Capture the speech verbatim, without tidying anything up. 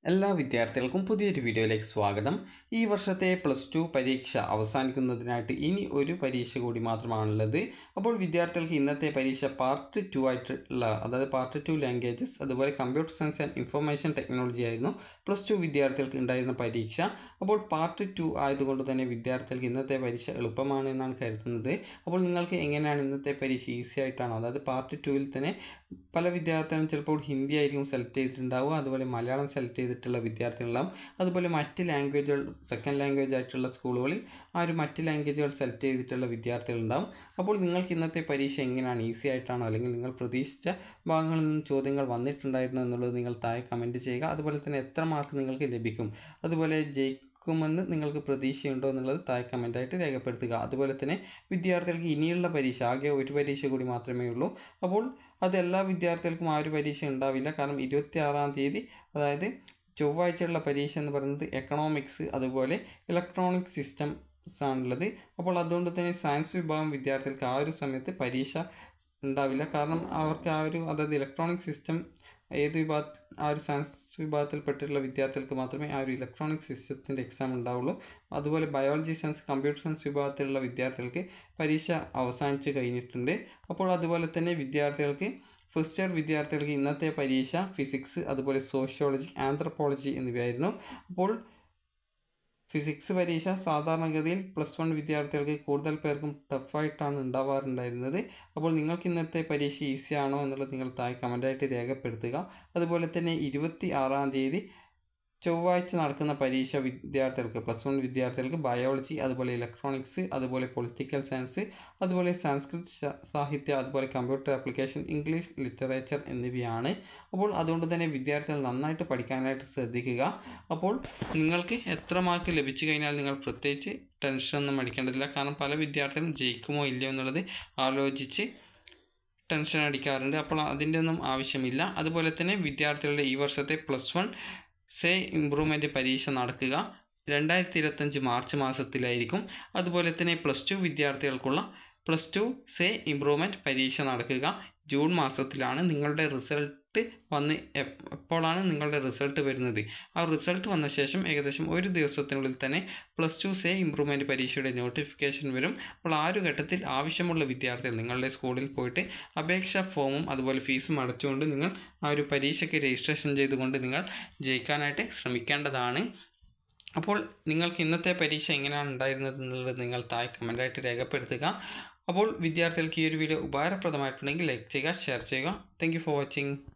എല്ലാ വിദ്യാർത്ഥികൾക്കും പുതിയൊരു വീഡിയോയിലേക്ക് സ്വാഗതം. ഈ വർഷത്തെ പ്ലസ് ടു പരീക്ഷ അവസാനിക്കുന്നതിനായിട്ട് ഇനി ഒരു പരീക്ഷ കൂടി മാത്രമാണുള്ളത്. അപ്പോൾ വിദ്യാർത്ഥികൾക്ക് ഇന്നത്തെ പരീക്ഷ പാർട്ട് ടു ആയിട്ടുള്ള, അതായത് പാർട്ട് ടു ലാംഗ്വേജസ്, അതുപോലെ computer science and information technology ആയിരുന്നു പ്ലസ് ടു വിദ്യാർത്ഥികൾക്ക് ഉണ്ടായിരുന്ന പരീക്ഷ. അപ്പോൾ പാർട്ട് ടു ആയതുകൊണ്ട് തന്നെ വിദ്യാർത്ഥികൾക്ക് ഇന്നത്തെ പരീക്ഷ എളുപ്പമാണ് എന്നാണ് കരുതുന്നത്. അപ്പോൾ നിങ്ങൾക്ക് എങ്ങനെയാണ് ഇന്നത്തെ പരീക്ഷ ഈസി ആയിട്ടാണോ? അതായത് പാർട്ട് ടുവിൽ തന്നെ പല വിദ്യാർത്ഥികളും ചിലപ്പോൾ ഹിന്ദി ആയിരിക്കും സെലക്ട് ചെയ്തിട്ടുണ്ടാവുക, അതുപോലെ മലയാളം സെലക്ട് ചെയ്തിട്ടുള്ള വിദ്യാർത്ഥികളുണ്ടാവും, അതുപോലെ മറ്റ് ലാംഗ്വേജുകൾ സെക്കൻഡ് ലാംഗ്വേജ് ആയിട്ടുള്ള സ്കൂളുകളിൽ ആ ഒരു മറ്റ് ലാംഗ്വേജുകൾ സെലക്ട് ചെയ്തിട്ടുള്ള വിദ്യാർത്ഥികളുണ്ടാവും. അപ്പോൾ നിങ്ങൾക്ക് ഇന്നത്തെ പരീക്ഷ എങ്ങനെയാണ്, ഈസി ആയിട്ടാണോ അല്ലെങ്കിൽ നിങ്ങൾ പ്രതീക്ഷിച്ച ഭാഗങ്ങളിൽ നിന്നും ചോദ്യങ്ങൾ വന്നിട്ടുണ്ടായിരുന്നു എന്നുള്ളത് നിങ്ങൾ താഴെ കമൻറ്റ് ചെയ്യുക. അതുപോലെ തന്നെ എത്ര മാർക്ക് നിങ്ങൾക്ക് ലഭിക്കും, അതുപോലെ ജയിക്കുമെന്ന് നിങ്ങൾക്ക് പ്രതീക്ഷയുണ്ടോ എന്നുള്ളത് താഴെ കമൻറ്റായിട്ട് രേഖപ്പെടുത്തുക. അതുപോലെ തന്നെ വിദ്യാർത്ഥികൾക്ക് ഇനിയുള്ള പരീക്ഷ, ആകെ ഒരു പരീക്ഷ കൂടി മാത്രമേ ഉള്ളൂ. അപ്പോൾ അത് എല്ലാ വിദ്യാർത്ഥികൾക്കും ആ ഒരു പരീക്ഷ ഉണ്ടാവില്ല. കാരണം ഇരുപത്തി ആറാം തീയതി അതായത് ചൊവ്വാഴ്ചയുള്ള പരീക്ഷ എന്ന് പറയുന്നത് എക്കണോമിക്സ് അതുപോലെ ഇലക്ട്രോണിക് സിസ്റ്റംസ് ആണുള്ളത്. അപ്പോൾ അതുകൊണ്ട് തന്നെ സയൻസ് വിഭാഗം വിദ്യാർത്ഥികൾക്ക് ആ ഒരു സമയത്ത് പരീക്ഷ ഉണ്ടാവില്ല. കാരണം അവർക്ക് ആ ഒരു അതായത് ഇലക്ട്രോണിക് സിസ്റ്റം ഏത് വിഭാഗ ആ ഒരു സയൻസ് വിഭാഗത്തിൽപ്പെട്ടിട്ടുള്ള വിദ്യാർത്ഥികൾക്ക് മാത്രമേ ആ ഒരു ഇലക്ട്രോണിക് സിസ്റ്റത്തിൻ്റെ എക്സാം ഉണ്ടാവുള്ളൂ. അതുപോലെ ബയോളജി സയൻസ്, കമ്പ്യൂട്ടർ സയൻസ് വിഭാഗത്തിലുള്ള വിദ്യാർത്ഥികൾക്ക് പരീക്ഷ അവസാനിച്ച് കഴിഞ്ഞിട്ടുണ്ട്. അപ്പോൾ അതുപോലെ തന്നെ വിദ്യാർത്ഥികൾക്ക് ഫസ്റ്റ് ഇയർ വിദ്യാർത്ഥികൾക്ക് ഇന്നത്തെ പരീക്ഷ ഫിസിക്സ്, അതുപോലെ സോഷ്യോളജി, ആന്ത്രപ്പോളജി എന്നിവയായിരുന്നു. അപ്പോൾ ഫിസിക്സ് പരീക്ഷ സാധാരണഗതിയിൽ പ്ലസ് വൺ വിദ്യാർത്ഥികൾക്ക് കൂടുതൽ പേർക്കും ടഫായിട്ടാണ് ഉണ്ടാവാറുണ്ടായിരുന്നത്. അപ്പോൾ നിങ്ങൾക്ക് ഇന്നത്തെ പരീക്ഷ ഈസി ആണോ എന്നുള്ളത് നിങ്ങൾ താഴെ കമൻറ്റായിട്ട് രേഖപ്പെടുത്തുക. അതുപോലെ തന്നെ ഇരുപത്തി ആറാം തീയതി ചൊവ്വാഴ്ച നടക്കുന്ന പരീക്ഷ വിദ്യാർത്ഥികൾക്ക് പ്ലസ് വൺ വിദ്യാർത്ഥികൾക്ക് ബയോളജി, അതുപോലെ ഇലക്ട്രോണിക്സ്, അതുപോലെ പൊളിറ്റിക്കൽ സയൻസ്, അതുപോലെ സംസ്കൃത് സാഹിത്യ, അതുപോലെ കമ്പ്യൂട്ടർ ആപ്ലിക്കേഷൻ, ഇംഗ്ലീഷ് ലിറ്ററേച്ചർ എന്നിവയാണ്. അപ്പോൾ അതുകൊണ്ട് തന്നെ വിദ്യാർത്ഥികൾ നന്നായിട്ട് പഠിക്കാനായിട്ട് ശ്രദ്ധിക്കുക. അപ്പോൾ നിങ്ങൾക്ക് എത്ര മാർക്ക് ലഭിച്ചു കഴിഞ്ഞാൽ നിങ്ങൾ പ്രത്യേകിച്ച് ടെൻഷനൊന്നും അടിക്കേണ്ടതില്ല. കാരണം പല വിദ്യാർത്ഥികളും ജയിക്കുമോ ഇല്ലയോ എന്നുള്ളത് ആലോചിച്ച് ടെൻഷൻ അടിക്കാറുണ്ട്. അപ്പോൾ അതിൻ്റെ ഒന്നും ആവശ്യമില്ല. അതുപോലെ തന്നെ വിദ്യാർത്ഥികളുടെ ഈ വർഷത്തെ പ്ലസ് വൺ സേ ഇംപ്രൂവ്മെൻറ്റ് പരീക്ഷ നടക്കുക രണ്ടായിരത്തി ഇരുപത്തഞ്ച് മാർച്ച് മാസത്തിലായിരിക്കും. അതുപോലെ തന്നെ പ്ലസ് ടു വിദ്യാർത്ഥികൾക്കുള്ള പ്ലസ് ടു സേ ഇംപ്രൂവ്മെൻറ്റ് പരീക്ഷ നടക്കുക ജൂൺ മാസത്തിലാണ്. നിങ്ങളുടെ റിസൾട്ട് വന്ന് എപ്പോഴാണ് നിങ്ങളുടെ റിസൾട്ട് വരുന്നത്, ആ റിസൾട്ട് വന്ന ശേഷം ഏകദേശം ഒരു ദിവസത്തിനുള്ളിൽ തന്നെ പ്ലസ് ടു സേ ഇംപ്രൂവ്മെൻറ്റ് പരീക്ഷയുടെ നോട്ടിഫിക്കേഷൻ വരും. അപ്പോൾ ആ ഒരു ഘട്ടത്തിൽ ആവശ്യമുള്ള വിദ്യാർത്ഥികൾ നിങ്ങളുടെ സ്കൂളിൽ പോയിട്ട് അപേക്ഷാ ഫോമും അതുപോലെ ഫീസും അടച്ചുകൊണ്ട് നിങ്ങൾ ആ ഒരു പരീക്ഷയ്ക്ക് രജിസ്ട്രേഷൻ ചെയ്തുകൊണ്ട് നിങ്ങൾ ജയിക്കാനായിട്ട് ശ്രമിക്കേണ്ടതാണ്. അപ്പോൾ നിങ്ങൾക്ക് ഇന്നത്തെ പരീക്ഷ എങ്ങനെയാണ് ഉണ്ടായിരുന്നത് എന്നുള്ളത് നിങ്ങൾ താഴെ കമൻറ്റായിട്ട് രേഖപ്പെടുത്തുക. അപ്പോൾ വിദ്യാർത്ഥികൾക്ക് ഈ ഒരു വീഡിയോ ഉപകാരപ്രദമായിട്ടുണ്ടെങ്കിൽ ലൈക്ക് ചെയ്യുക, ഷെയർ ചെയ്യുക. Thank you for watching.